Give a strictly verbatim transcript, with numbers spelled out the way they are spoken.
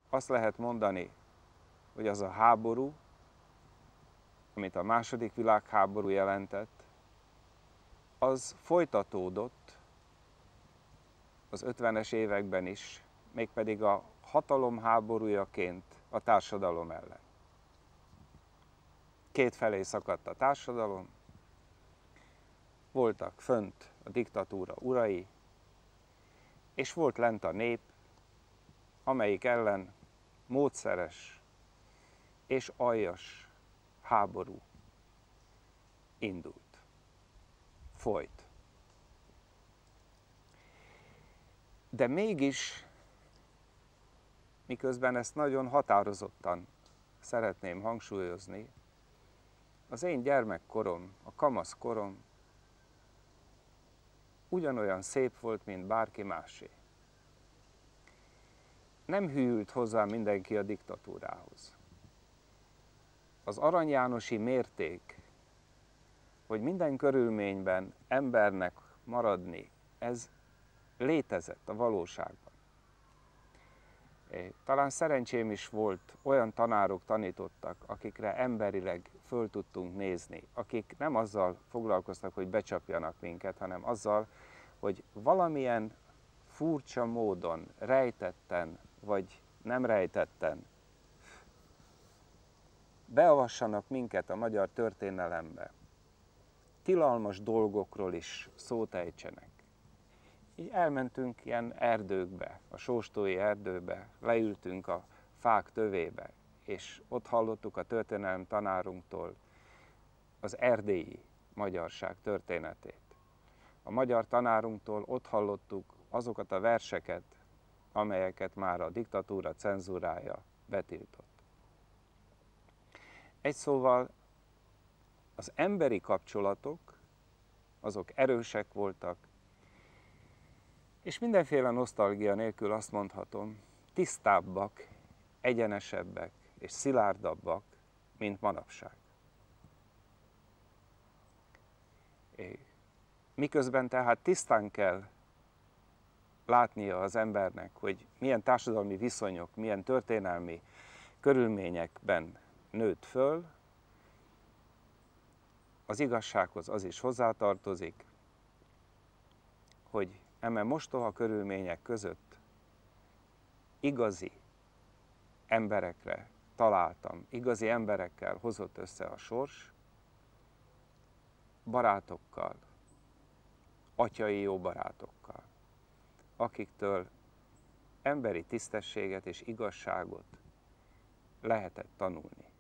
azt lehet mondani, hogy az a háború, amit a második világháború jelentett, az folytatódott az ötvenes években is, mégpedig a hatalom háborújaként a társadalom ellen. Két felé szakadt a társadalom, voltak fönt a diktatúra urai, és volt lent a nép, amelyik ellen módszeres és aljas háború indult, folyt. De mégis, miközben ezt nagyon határozottan szeretném hangsúlyozni, az én gyermekkorom, a kamaszkorom ugyanolyan szép volt, mint bárki másé. Nem hűlt hozzá mindenki a diktatúrához. Az Arany Jánosi mérték, hogy minden körülményben embernek maradni, ez létezett a valóságban. Talán szerencsém is volt, olyan tanárok tanítottak, akikre emberileg föl tudtunk nézni, akik nem azzal foglalkoztak, hogy becsapjanak minket, hanem azzal, hogy valamilyen furcsa módon, rejtetten vagy nem rejtetten beavassanak minket a magyar történelembe, tilalmas dolgokról is szót ejtsenek. Így elmentünk ilyen erdőkbe, a Sóstói erdőbe, leültünk a fák tövébe, és ott hallottuk a történelem tanárunktól az erdélyi magyarság történetét. A magyar tanárunktól ott hallottuk azokat a verseket, amelyeket már a diktatúra cenzúrája betiltott. Egy szóval az emberi kapcsolatok, azok erősek voltak, és mindenféle nosztalgia nélkül azt mondhatom, tisztábbak, egyenesebbek és szilárdabbak, mint manapság. Miközben tehát tisztán kell látnia az embernek, hogy milyen társadalmi viszonyok, milyen történelmi körülményekben nőtt föl, az igazsághoz az is hozzátartozik, hogy eme mostoha körülmények között igazi emberekre találtam, igazi emberekkel hozott össze a sors, barátokkal, atyai jó barátokkal, akiktől emberi tisztességet és igazságot lehetett tanulni.